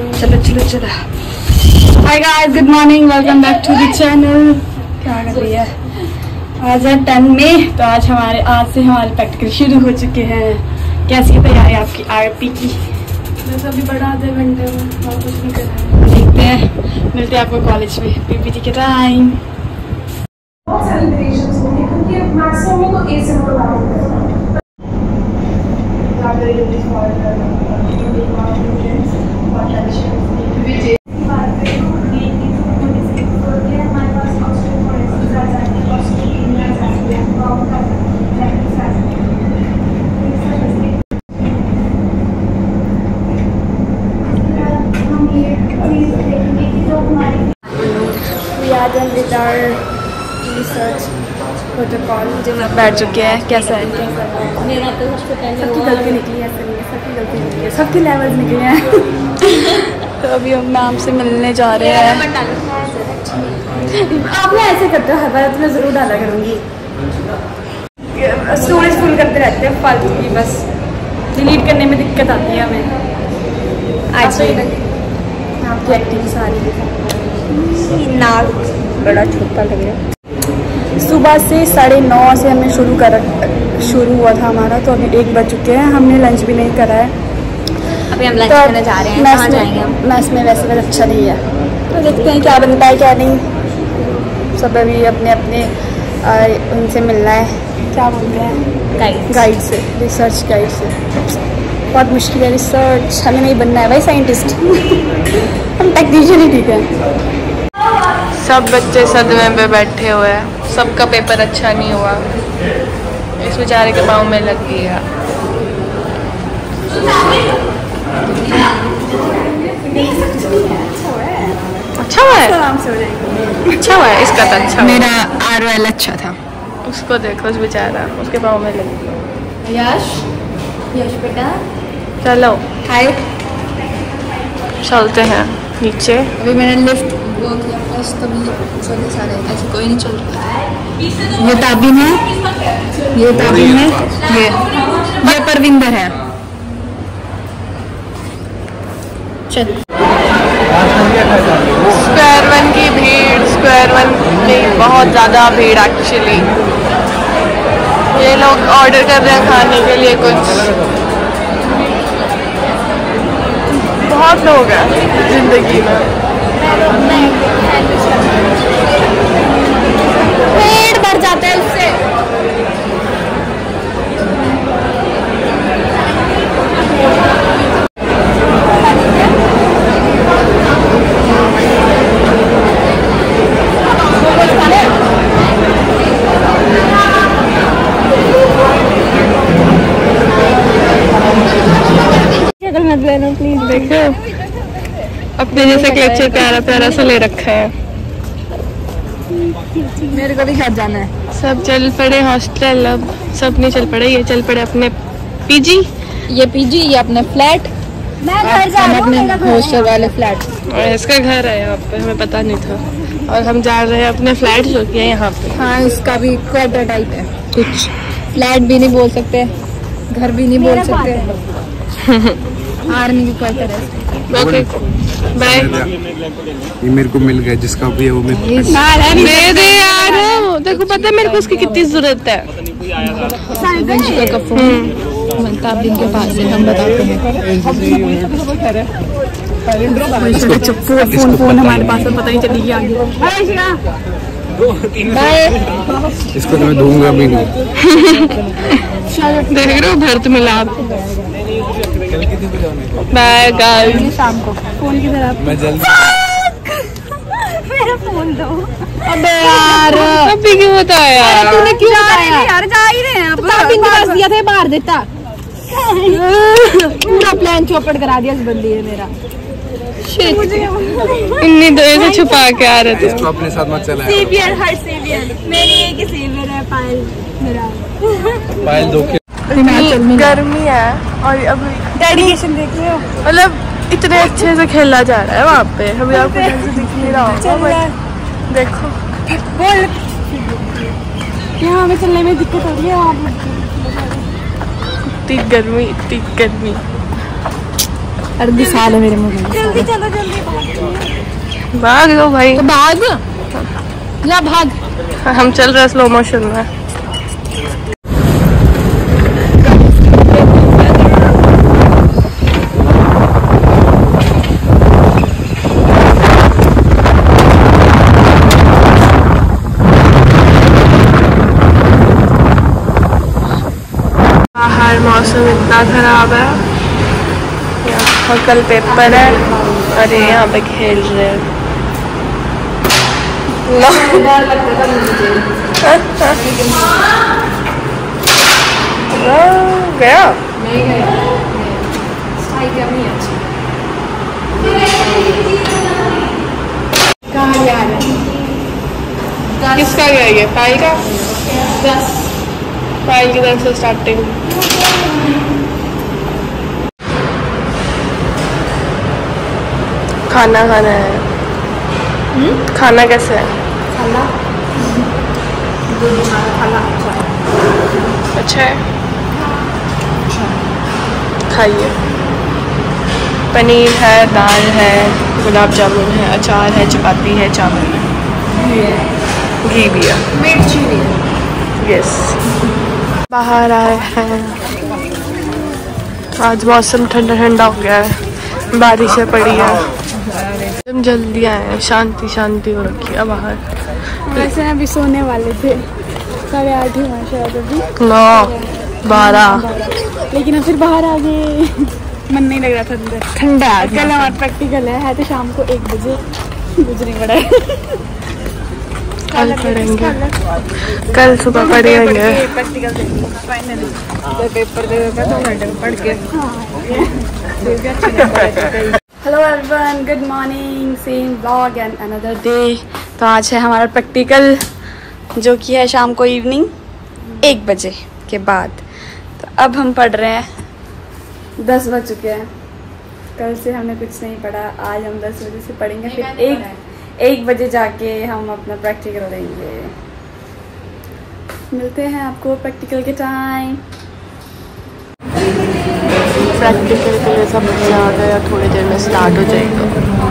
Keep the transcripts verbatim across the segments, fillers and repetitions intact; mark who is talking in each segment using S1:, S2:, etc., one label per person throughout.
S1: चलो चलो चलो। Hi guys, good morning, welcome back to the channel. क्या कर रही है? आज है टेन मई, तो आज हमारे आज से हमारे प्रैक्टिकल शुरू हो चुके हैं। कैसी तैयारी आपकी आरपी की? बस अभी बड़ा आधे घंटे में और कुछ नहीं करना है। देखते हैं, मिलते हैं आपको कॉलेज में पीपीटी के टाइम। रिसर्च प्रोटोकॉल जो मैं बैठ चुके हैं। कैसा है? मेरा तो सबसे पहले सबकी गलती निकली है, ऐसा नहीं है, सबकी गलती निकली है, सबके लेवल्स निकले हैं। तो अभी हम मैम से मिलने जा रहे हैं। आप ना ऐसे करते हो हर बार, तो मैं ज़रूर डाला करूँगी। स्टोरेज फुल करते रहते हैं फालतू की, बस डिलीट करने में दिक्कत आती है हमें। आज आपकी एक्टिंग सारी नाक बड़ा छोटा लग रहा है। सुबह से साढ़े नौ से हमने शुरू कर शुरू हुआ था हमारा, तो अभी एक बज चुके हैं। हमने लंच भी नहीं करा है, अभी हम लंच तो करने जा रहे हैं। कहाँ जाएंगे हम? मैस में वैसे वैसे अच्छा नहीं है, तो देखते हैं क्या बनता है क्या नहीं। सब अभी अपने अपने उनसे मिलना है, क्या बोलते हैं, गाइड गाइड से, रिसर्च गाइड से। बहुत मुश्किल है रिसर्च, हमें नहीं बनना है भाई साइंटिस्ट। हम टेक्नीशियन ही ठीक है। सब बच्चे सदमे पे बैठे हुए हैं, सबका पेपर अच्छा नहीं हुआ, इस बेचारे के पाँव में लग गया। अच्छा हुआ है, अच्छा हुआ है इसका तो अच्छा। मेरा आर वाला अच्छा था। उसको देखो, उस बेचारा उसके पाँव में लग गया। यश यश बेटा चलो हाय, चलते हैं नीचे। अभी मैंने लिफ्ट वो किया बस, तभी चले सारे, ऐसे कोई नहीं चल रहा। ये ताबिन है, ये ताबिन है, ये ये परविंदर है। चल स्क्वायर वन की भीड़, स्क्वायर वन में बहुत ज़्यादा भीड़ एक्चुअली। ये लोग ऑर्डर कर रहे हैं खाने के लिए कुछ, बहुत लोग हैं जिंदगी में। पेट भर जाता है उससे। प्लीज देखो, अपने जैसे क्लेक्चर प्यारा प्यारा सा ले रखा है। मेरे को भी साथ जाना है। सब चल पड़े हॉस्टल, अब सब नहीं चल पड़े, ये चल पड़े अपने पीजी। ये पीजी, ये अपने फ्लैट, मैं घर जा रहा हूं, अपने हॉस्टल वाले फ्लैट। और इसका घर है यहाँ पे, हमें पता नहीं था। और हम जा रहे हैं अपने फ्लैट जो कि है यहाँ पे। हाँ, इसका भी क्वार्टर टाइप है कुछ, फ्लैट भी नहीं बोल सकते, घर भी नहीं बोल सकते। आर्मी की क्वार्टर है। Okay bye. ये मेरे को मिल गया, जिसका भी है वो मेरे दे दे यार। देखो पता है मेरे को उसकी कितनी जरूरत है। ताबिन के पास है, हम बताते हैं। फोन फोन हमारे पास पता नहीं चली गया आगे। इसको तो मैं दूंगा भी नहीं। देख रहे हो भरत मिलाप। बाय गाइस, शाम को फोन किधर आप? मैं जल्दी मेरा फोन दो। अबे यार अभी क्यों बताया यार? तूने क्यों बताया यार? जा ही रहे हैं अब। ताबिन के पास दिया था, बाहर देता। पूरा प्लान चौपट करा दिया इस बंदी ने मेरा। इतनी देर से छुपा के आ रहे थे। इसको अपने साथ मत चलाया। सेवियर, हर सेवियर मेरी एक ही सेवियर है, पायल मेरा। पायल दो के गर्मी है और अभी डेडिकेशन देख रहे हो, मतलब इतने अच्छे से खेला जा रहा है वहाँ पे। अभी आपको ढंग से दिख नहीं रहा होगा, देखो बोल। यहाँ हमें चलने में दिक्कत हो रही है, इतनी गर्मी इतनी गर्मी। अर्धी साल है मेरे मुंह में। जल्दी चलो जल्दी
S2: भाग दो भाई।
S1: तो भाग या भाग।
S2: हम चल रहे हैं स्लो मोशन में। बाहर मौसम इतना खराब है और कल पेपर है और ये यहाँ पे खेल रहे हैं। गया नहीं गया। किसका गया ये? पायल का? दस पायल की तरफ से स्टार्टिंग। खाना खाना है। हुँ? खाना कैसे है? खाना खाना अच्छा है। खाइए। पनीर है, दाल है, गुलाब जामुन है, अचार है, चपाती है, चावल है, घी भी है, मिर्ची भी है। यस। बाहर आए हैं। आज मौसम ठंडा ठंडा हो गया है, बारिशें पड़ी है। हम जल्दी आए हैं, शांति शांति हो रखी है बाहर।
S1: वैसे अभी सोने वाले थे, साढ़े आठ ही हुआ शायद अभी।
S2: नौ बारह
S1: लेकिन अब फिर बाहर आ गए। मन नहीं लग रहा था अंदर, ठंडा। कल हमारा प्रैक्टिकल है, है तो शाम को एक बजे गुजरने पड़ा है।
S2: कल पढ़ेंगे, कल सुबह पढ़ेंगे।
S1: प्रैक्टिकल फाइनली पेपर दे देगा दो घंटे में पढ़ के। Hello everyone, good morning, same vlog and another day. तो आज है हमारा प्रैक्टिकल जो कि है शाम को इवनिंग एक बजे के बाद। तो अब हम पढ़ रहे हैं, दस बज चुके हैं। कल से हमने कुछ नहीं पढ़ा, आज हम दस बजे से पढ़ेंगे, फिर एक एक बजे जाके हम अपना प्रैक्टिकल देंगे। मिलते हैं आपको प्रैक्टिकल के टाइम।
S2: प्रैक्टिकल के लिए सब बच्चे आ गए और थोड़ी देर में स्टार्ट हो जाएगा।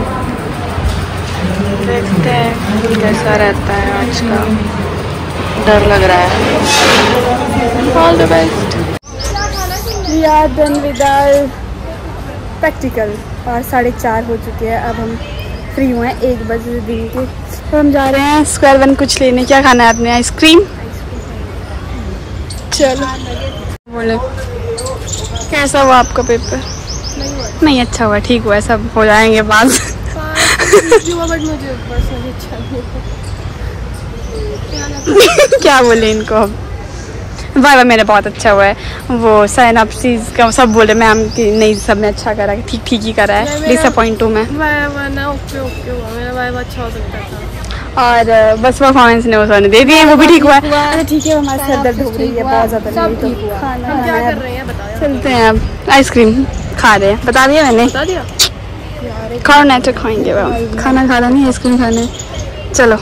S2: देखते हैं कैसा रहता है आज का। डर लग रहा है। All the best.
S1: We are done with our practical और साढ़े चार हो चुके हैं। अब हम फ्री हुए हैं एक बजे दिन के। तो हम जा रहे हैं स्क्वायर वन कुछ लेने। क्या खाना है आपने? आइसक्रीम। चलो बोले कैसा हुआ आपका पेपर? नहीं, नहीं अच्छा हुआ, ठीक हुआ, सब हो जाएंगे पास। क्या बोले इनको अब? वाह मेरा बहुत अच्छा हुआ है। वो साइनॉप्सिस का सब बोले मैम कि नहीं सब ने अच्छा करा, ठीक ठीक ही करा है। डिसअपॉइंट हूँ मैं।
S2: ओके ओके हुआ, मेरा वाइवा अच्छा हो सकता था।
S1: और बस परफॉर्मेंस ने उसने दे दिए, वो भी ठीक हुआ है। ठीक है, हमारा सर दर्द हो रही है बहुत ज़्यादा। सब ठीक हुआ। हम क्या कर रहे हैं बताओ? चलते हैं अब, आइसक्रीम खा रहे हैं। बता दिया मैंने? बता दिया। खाओ नहीं तो खाएंगे, खाना खाना नहीं, आइसक्रीम खाने। चलो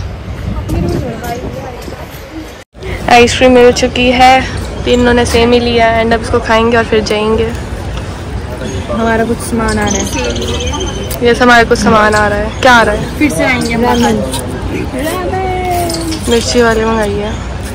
S2: आइसक्रीम मिल चुकी है, तीनों ने सेम ही लिया है एंड अब इसको खाएंगे और फिर जाएंगे।
S1: हमारा कुछ सामान आ रहा है।
S2: ये हमारा कुछ सामान आ रहा है। क्या आ रहा है?
S1: फिर से आएंगे
S2: मिर्ची वाली मंगाई है।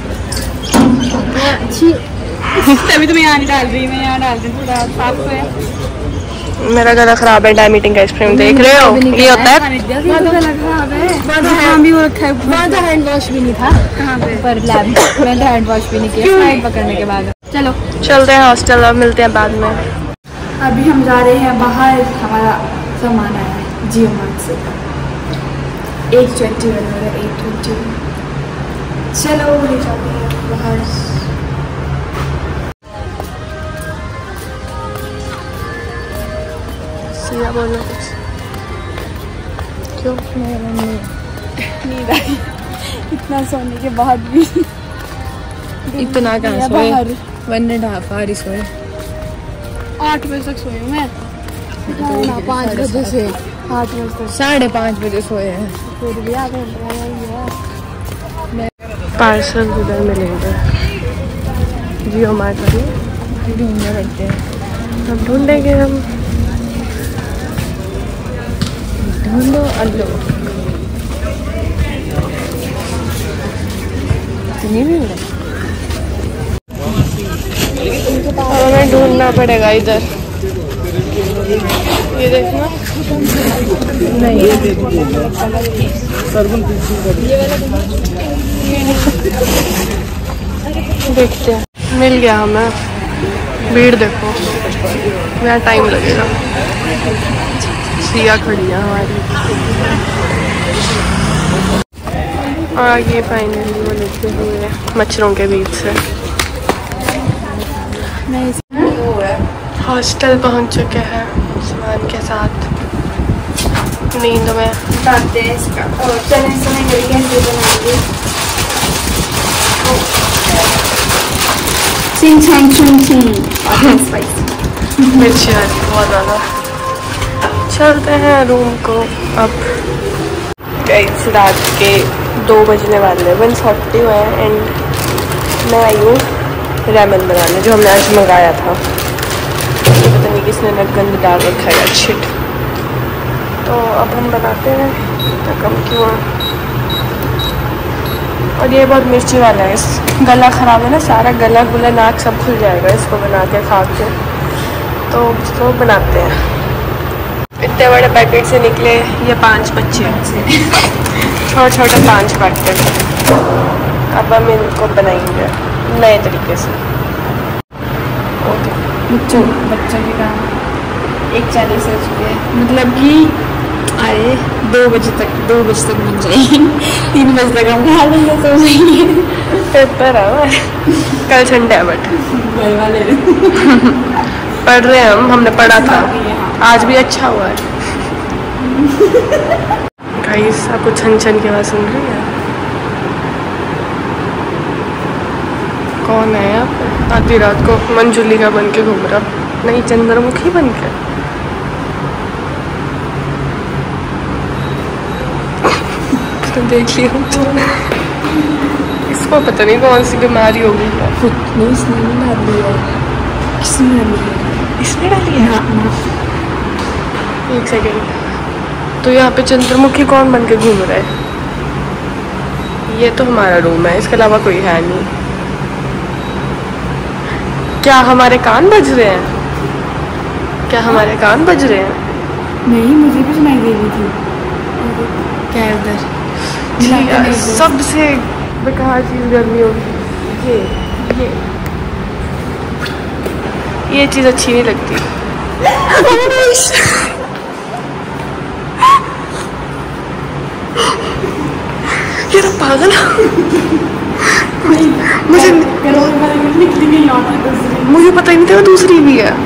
S1: तभी तो मैं यहाँ नहीं डाल रही, मैं यहाँ डाल रही थोड़ा साफ है।
S2: मेरा गला खराब है, डायमीटिंग आइसक्रीम देख रहे हो? ये होता है
S1: भी वो रखा है। वहाँ तो हैंड वॉश भी नहीं था। कहाँ पे? पर लैब में मैंने हैंड वॉश भी नहीं किया फ्लाइट पकड़ने के बाद। चलो
S2: चलते हैं हॉस्टल, अब मिलते हैं बाद में।
S1: अभी हम जा रहे हैं बाहर, हमारा सामान आया है जियो मार्ट से। एट ट्वेंटी वन हो रहा है, एट ट्वेंटी वन। चलो ले जाते हैं बाहर।
S2: सिया बोलो कुछ। क्यों?
S1: नींद आई इतना सोने के बाद भी।
S2: इतना कहाँ सोए? वन एंड हाफ आवर सोए।
S1: आठ बजे तक सोई हूँ मैं। पाँच बजे से आठ बजे तक। साढ़े पाँच बजे सोए हैं। फिर भी आधे
S2: पार्सल उधर मिलेंगे जियो मार्ट में, ढूंढने पड़ते हैं। अब ढूंढेंगे हम। ढूंढो अल्लो हमें ढूंढना पड़ेगा इधर। ये देखना नहीं देखते हैं। मिल गया हमें। भीड़ देखो, यहाँ टाइम लगेगा। सिया खड़ी है हमारी। आगे फाइनली वो लेते हुए मच्छरों के बीच से हॉस्टल पहुंच चुके हैं सामान के साथ। नींद में
S1: बताते हैं इसका और चने समय करी कैसे बनाएंगे। चिंग छांग छुंग छुंग स्पाइसी
S2: मिर्ची आ रही बहुत ज़्यादा। चलते हैं रूम को अब। गाइस रात के दो बजने वाले हैं, वन फोर्टी हुए हैं एंड मैं आई हूँ रैमन बनाने जो हमने आज मंगाया था। पता नहीं किसने नटगंद डाल रखा है शिट। तो अब हम बनाते हैं तो कम क्यों। और ये बहुत मिर्ची वाला है, इस गला ख़राब है ना, सारा गला गुला नाक सब खुल जाएगा इसको बना के खा के। तो इसको बनाते हैं। इतने बड़े पैकेट से निकले ये पांच बच्चे छोटे छोटे पांच पैकेट। अब हम इनको बनाएंगे नए तरीके से।
S1: बच्चों बच्चों के काम एक चालीस हो चुके हैं, मतलब कि अरे दो बजे तक दो बजे तक बन जाएंगे। तीन बजे तक हम खा लेंगे तो जाएंगे।
S2: पेपर है कल संडे है बट
S1: घर वाले
S2: पढ़ रहे हैं हम। हमने पढ़ा था आज भी अच्छा हुआ है। गाइस आपको छन छन की आवाज़ सुन रही है? कौन है यहाँ पे आधी रात को मंजुली का बन के घूम रहा? नहीं चंद्रमुखी बन के। तो देख लिया इसको पता नहीं कौन सी बीमारी होगी।
S1: नहीं इसने नहीं डाल दिया। किसने डाल दिया?
S2: इसने डाली है। एक सेकेंड। तो यहाँ पे चंद्रमुखी कौन बन के घूम रहा है? ये तो हमारा रूम है, इसके अलावा कोई है नहीं। क्या हमारे कान बज रहे हैं? क्या हमारे कान बज रहे हैं?
S1: नहीं मुझे भी सुनाई दे रही थी। क्या है उधर?
S2: सबसे बेकार चीज़ गर्मी होगी ये ये ये चीज़ अच्छी नहीं लगती। ये तो पागल मुझे मुझे पता ही नहीं था दूसरी भी है।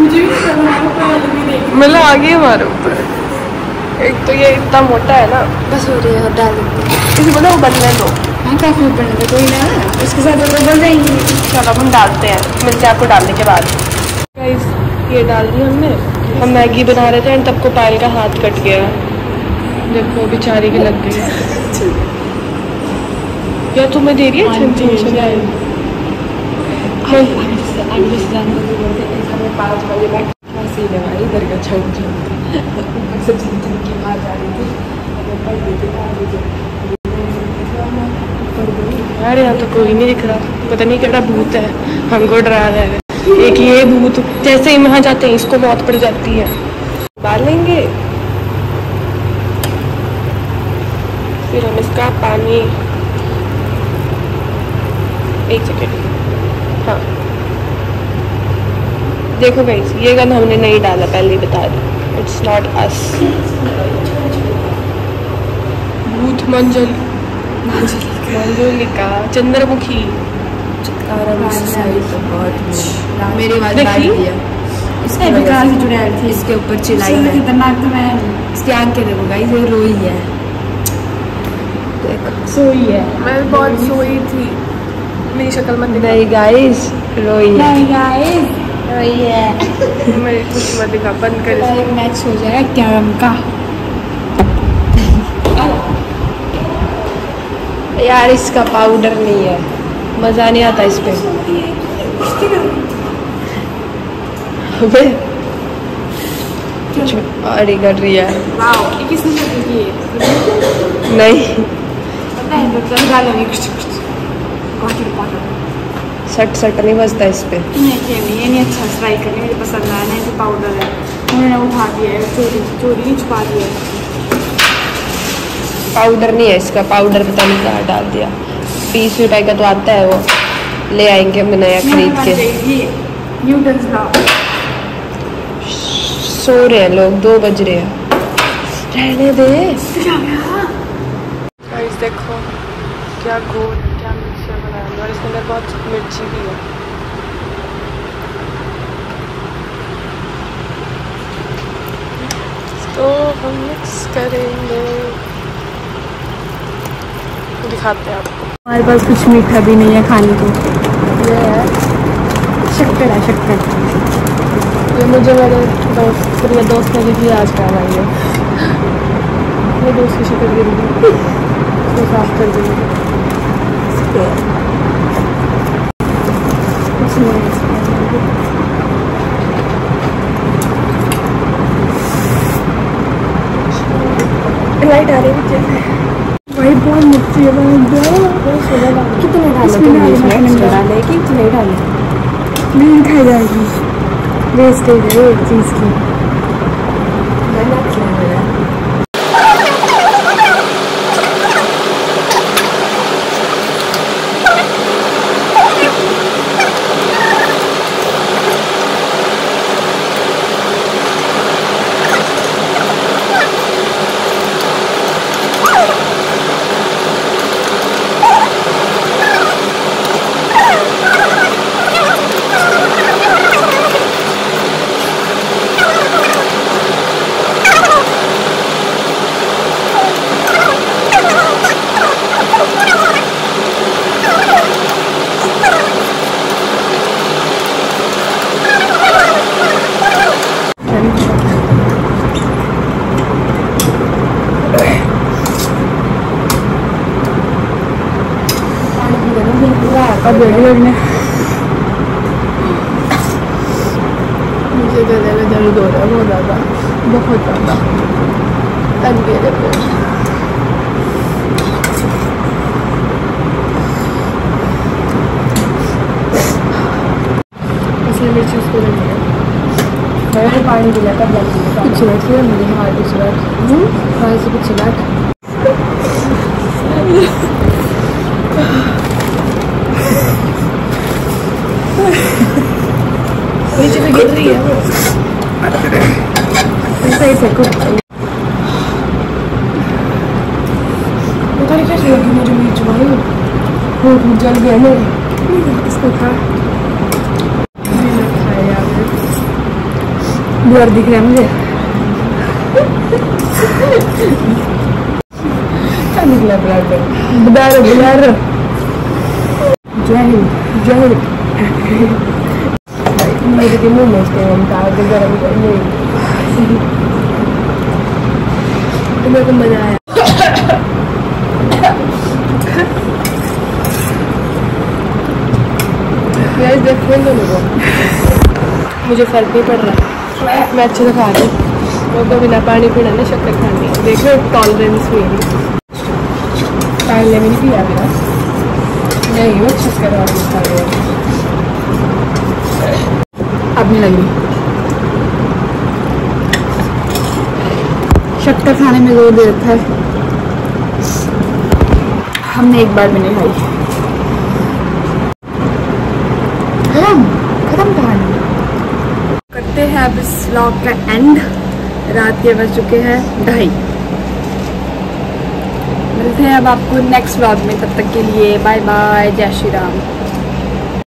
S2: मतलब आगे हमारे ऊपर। एक तो ये इतना मोटा है ना,
S1: बस हो रही है डाल देते
S2: किसी बोला वो बनने दो।
S1: हाँ काफी बनने कोई ना उसके साथ तो बन जाएंगे।
S2: चलो हम डालते हैं, मिलते हैं आपको डालने के बाद। गाइस ये डाल दी हमने। हम मैगी बना रहे थे एंड तब को पायल का हाथ कट गया। देखो बेचारी की लग गई। या तुम्हें दे रही है छन छन छन पाँच बजे में इधर का छन छन की आवाज आ रही थी। यार यहाँ तो कोई नहीं दिख रहा, पता नहीं क्या भूत है हमको डरा रहा है। एक ये भूत जैसे ही वहाँ जाते हैं इसको मौत पड़ जाती है। डालेंगे फिर हम इसका पानी। एक सेकेंड। हाँ देखो गाइस ये गन हमने नहीं डाला, पहले ही बता दी। It's not us. भूत मंजल मंजुलिका चंद्रमुखी
S1: मेरी बात इसके विकास जुड़े थे। इसके ऊपर चिल्लाई है खतरनाक। तो मैं इसकी आंखें देखो गाइस ये रोई है, सोई है।
S2: मैं बहुत सोई थी, मेरी शक्ल मत दिखा।
S1: नहीं गाइस रोई है। नहीं गाइस रोई है।
S2: मेरी कुछ मत दिखा, बंद कर।
S1: एक मैच हो जाएगा कैरम का। यार इसका पाउडर नहीं है, मज़ा नहीं आता इस पे।
S2: कुछ और ही कर रही है।
S1: वाओ, ये किसने लगी की है?
S2: नहीं
S1: पता है तो डालो ये कुछ कुछ कॉटन कॉटन
S2: सट सट नहीं बजता इस पे।
S1: नहीं ये नहीं ये नहीं अच्छा ट्राई करने मुझे पसंद आया नहीं। तो पाउडर है उन्होंने उठा दिया है, चोरी चोरी नहीं छुपा दिया है।
S2: पाउडर नहीं है इसका, पाउडर पता नहीं कहाँ डाल दिया। बीस रुपए का तो आता है, वो ले आएंगे हम नया खरीद के।
S1: Newton's law.
S2: सो रहे हैं लोग, दो बज रहे हैं, रहने दे। गाइस देखो क्या गोल क्या मिक्सचर बनाया और इसके अंदर बहुत मिर्ची भी है। तो हम मिक्स करेंगे, दिखाते हैं आपको।
S1: हमारे पास कुछ मीठा भी नहीं है खाने को।
S2: ये है
S1: शक्कर है शक्कर।
S2: ये मुझे मेरे दोस्त मेरे दोस्त ने दी थी आज का भाई है। मेरे दोस्त की शक्कर गिर गई, उसको साफ कर देंगे। लाइट आ रही है
S1: भाई, बहुत मिर्ची है।
S2: कितने डाले कि इतने डाले
S1: नहीं खाई जाएगी, वेस्टेज है एक चीज़ की। अब लगने
S2: मुझे गले में दर्द हो रहा है बहुत ज़्यादा, बहुत ज़्यादा तन के लिए। इसलिए मिर्ची उसको लगी है। मैंने पानी पिला तब लगी कुछ लग रही है मुझे। हाँ कुछ लग हाँ से कुछ लग नीचे पे गिर रही है सही से कुछ पता नहीं कैसे लगी मुझे मिर्च भाई, बहुत जल गया मेरे। इसको खा
S1: ब्लर दिख रहा है मुझे।
S2: क्या निकला ब्लर ब्लर ब्लर
S1: जय जय
S2: मेरे के मुँह में इसके हम तार के गरम करने तो मेरे को मजा आया। यार देखने दो मेरे को, मुझे फर्क नहीं पड़ रहा, मैं अच्छे से खा रही हूँ। वो तो बिना पानी पीना ना शक्कर खानी, देखो टॉलरेंस मेरी पहले में नहीं पिया मेरा नहीं वो शक्कर वाली खा रही है।
S1: अब नहीं लगी। शक्कर खाने में जोर दे रखा है, हमने एक बार भी नहीं खाई। खत्म खत्म कहानी। करते हैं अब इस व्लॉग का एंड। रात के बज चुके हैं ढाई। मिलते हैं अब आपको नेक्स्ट व्लॉग में, तब तक के लिए बाय बाय, जय श्री राम।